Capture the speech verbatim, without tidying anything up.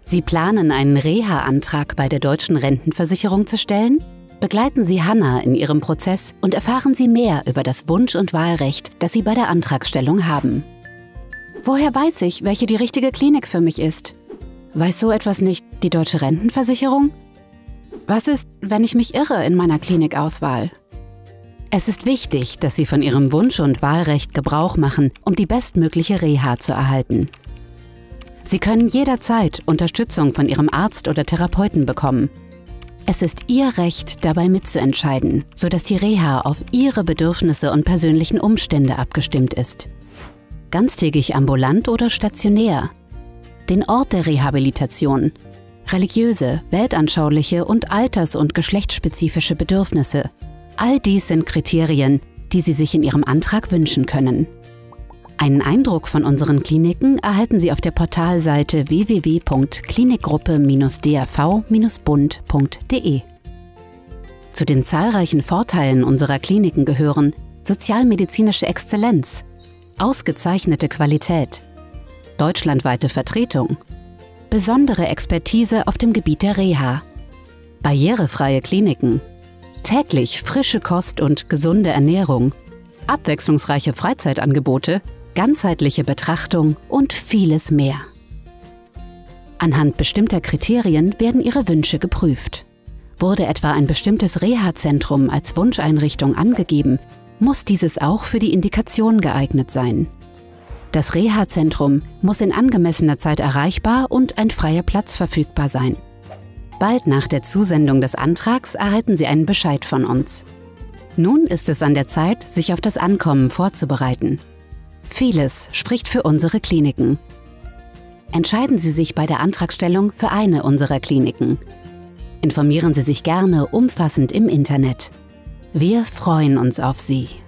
Sie planen, einen Reha-Antrag bei der Deutschen Rentenversicherung zu stellen? Begleiten Sie Hanna in ihrem Prozess und erfahren Sie mehr über das Wunsch- und Wahlrecht, das Sie bei der Antragstellung haben. Woher weiß ich, welche die richtige Klinik für mich ist? Weiß so etwas nicht die Deutsche Rentenversicherung? Was ist, wenn ich mich irre in meiner Klinikauswahl? Es ist wichtig, dass Sie von Ihrem Wunsch- und Wahlrecht Gebrauch machen, um die bestmögliche Reha zu erhalten. Sie können jederzeit Unterstützung von Ihrem Arzt oder Therapeuten bekommen. Es ist Ihr Recht, dabei mitzuentscheiden, sodass die Reha auf Ihre Bedürfnisse und persönlichen Umstände abgestimmt ist. Ganztägig ambulant oder stationär. Den Ort der Rehabilitation. Religiöse, weltanschauliche und alters- und geschlechtsspezifische Bedürfnisse. All dies sind Kriterien, die Sie sich in Ihrem Antrag wünschen können. Einen Eindruck von unseren Kliniken erhalten Sie auf der Portalseite w w w punkt klinikgruppe d r v bund punkt de. Zu den zahlreichen Vorteilen unserer Kliniken gehören sozialmedizinische Exzellenz, ausgezeichnete Qualität, deutschlandweite Vertretung, besondere Expertise auf dem Gebiet der Reha, barrierefreie Kliniken, täglich frische Kost und gesunde Ernährung, abwechslungsreiche Freizeitangebote, ganzheitliche Betrachtung und vieles mehr. Anhand bestimmter Kriterien werden Ihre Wünsche geprüft. Wurde etwa ein bestimmtes Reha-Zentrum als Wunscheinrichtung angegeben, muss dieses auch für die Indikation geeignet sein. Das Reha-Zentrum muss in angemessener Zeit erreichbar und ein freier Platz verfügbar sein. Bald nach der Zusendung des Antrags erhalten Sie einen Bescheid von uns. Nun ist es an der Zeit, sich auf das Ankommen vorzubereiten. Vieles spricht für unsere Kliniken. Entscheiden Sie sich bei der Antragstellung für eine unserer Kliniken. Informieren Sie sich gerne umfassend im Internet. Wir freuen uns auf Sie.